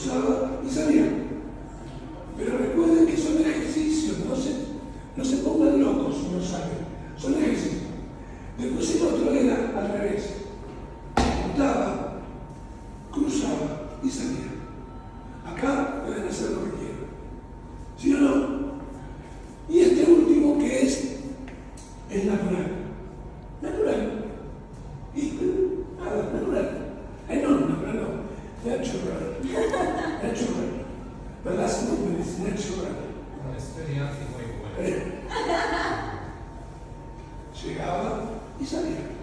cruzaba y salía. Pero recuerden que son ejercicios, no se pongan locos si no saben, son ejercicios. Después el otro era al revés, juntaba, cruzaba y salía. Acá pueden hacer lo que quieran, ¿sí o no? Y este último que es natural. Natural. Y nada, natural. No, natural no. Natural. Natural. The last movement is natural. Una experiencia muy buena. Llegaba y salía.